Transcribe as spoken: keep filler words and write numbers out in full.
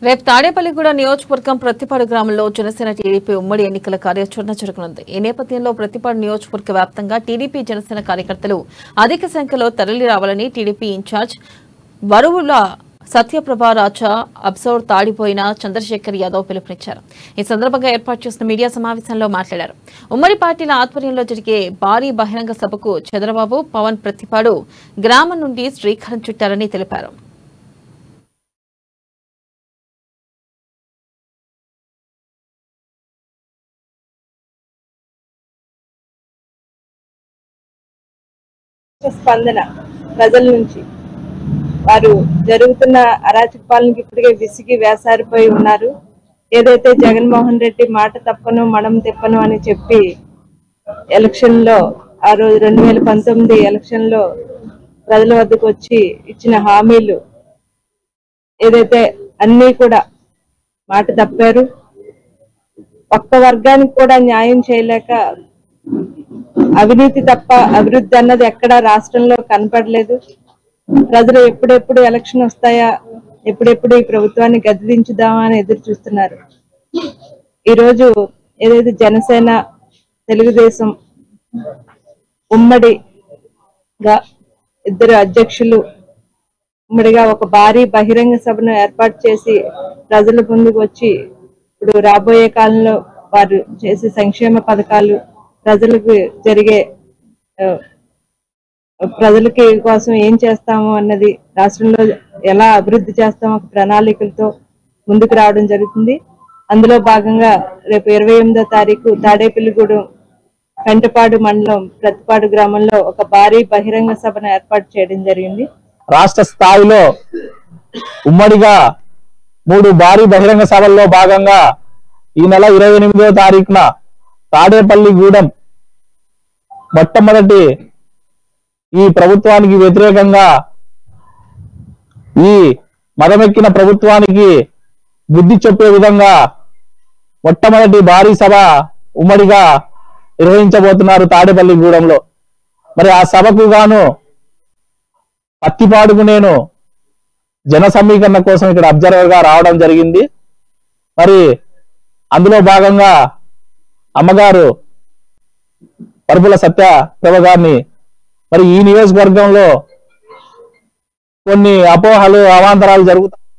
రేపు తాడేపల్లిగూడ నియోజకవర్గం ప్రతిపాడు గ్రామంలో జనసేన టీడీపీ ఉమ్మడి ఎన్నికల కార్యాచరణ జరగనుంది. ఈ నేపథ్యంలో ప్రతిపాడు నియోజకవర్గ వ్యాప్తంగా టీడీపీ జనసేన కార్యకర్తలు అధిక సంఖ్యలో తరలి రావాలని టీడీపీ ఇన్ఛార్జ్ వరువుల సత్యప్రభ రాజా అబ్సౌర్ తాడిపోయిన చంద్రశేఖర్ యాదవ్ పిలుపునిచ్చారు. ఈ సందర్భంగా ఏర్పాటు చేసిన మీడియా సమావేశంలో మాట్లాడారు. ఉమ్మడి పార్టీల ఆధ్వర్యంలో జరిగే భారీ బహిరంగ సభకు చంద్రబాబు పవన్ ప్రతిపాడు గ్రామం నుండి శ్రీకారం చుట్టారని తెలిపారు. స్పందన ప్రజల నుంచి వారు జరుగుతున్న అరాచక పాలనకి ఇప్పటికే విసిగి వేసారిపోయి ఉన్నారు. ఏదైతే జగన్మోహన్ రెడ్డి మాట తప్పను మనం తిప్పను అని చెప్పి ఎలక్షన్ లో ఆ రోజు రెండు వేల పంతొమ్మిది ఎలక్షన్ లో ప్రజల వద్దకు వచ్చి ఇచ్చిన హామీలు ఏదైతే అన్ని కూడా మాట తప్పారు. ఒక్క వర్గానికి కూడా న్యాయం చేయలేక అవినీతి తప్ప అభివృద్ధి అన్నది ఎక్కడా రాష్ట్రంలో కనపడలేదు. ప్రజలు ఎప్పుడెప్పుడు ఎలక్షన్ వస్తాయా, ఎప్పుడెప్పుడు ఈ ప్రభుత్వాన్ని గద్దెదించుదామా అని ఎదురు చూస్తున్నారు. ఈరోజు ఏదైతే జనసేన తెలుగుదేశం ఉమ్మడిగా ఇద్దరు అధ్యక్షులు ఉమ్మడిగా ఒక భారీ బహిరంగ సభను ఏర్పాటు చేసి ప్రజల ముందుకు వచ్చి ఇప్పుడు రాబోయే కాలంలో వారు చేసే సంక్షేమ పథకాలు ప్రజలకు జరిగే ప్రజలకి కోసం ఏం చేస్తాము అన్నది రాష్ట్రంలో ఎలా అభివృద్ధి చేస్తామో ఒక ప్రణాళికలతో ముందుకు రావడం జరుగుతుంది. అందులో భాగంగా రేపు ఇరవై ఎనిమిదో తారీఖు తాడేపల్లిగూడెం పెంటపాడు మండలం ప్రతిపాడు గ్రామంలో ఒక భారీ బహిరంగ సభను ఏర్పాటు చేయడం జరిగింది. రాష్ట్ర స్థాయిలో ఉమ్మడిగా మూడు భారీ బహిరంగ సభల్లో భాగంగా ఈ నెల ఇరవై ఎనిమిదో తారీఖున తాడేపల్లిగూడెం మొట్టమొదటి ఈ ప్రభుత్వానికి వ్యతిరేకంగా ఈ మదమెక్కిన ప్రభుత్వానికి బుద్ధి చెప్పే విధంగా మొట్టమొదటి భారీ సభ ఉమ్మడిగా నిర్వహించబోతున్నారు తాడేపల్లిగూడెంలో. మరి ఆ సభకు గాను పత్తిపాడుకు నేను జన సమీకరణ కోసం ఇక్కడ అబ్జర్వర్ గా రావడం జరిగింది. మరి అందులో భాగంగా అమ్మగారు వరుపుల సత్యప్రభ గారిని మరి ఈ నియోజకవర్గంలో కొన్ని అపోహలు అవాంతరాలు జరుగుతాయి.